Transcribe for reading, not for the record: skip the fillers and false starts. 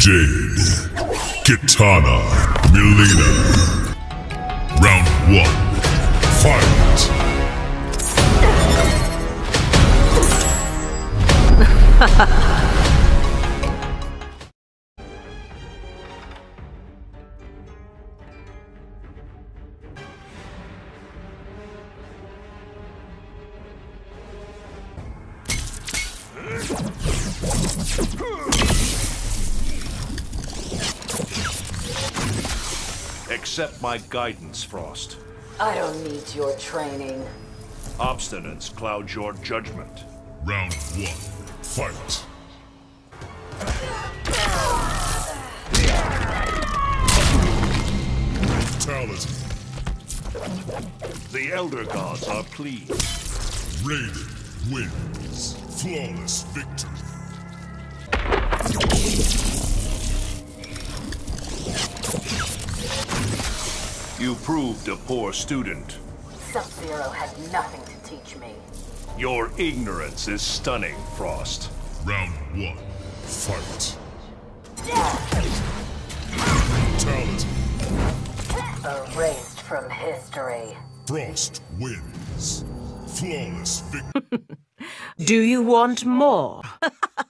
Jade, Kitana, Melina. Round 1, fight! Accept my guidance, Frost. I don't need your training. Obstinance clouds your judgment. Round 1, fight! Brutality. The Elder Gods are pleased. Raiden wins. Flawless victory. You proved a poor student. Sub-Zero had nothing to teach me. Your ignorance is stunning, Frost. Round 1, fight! Brutality. Erased from history. Frost wins. Flawless victory. Do you want more?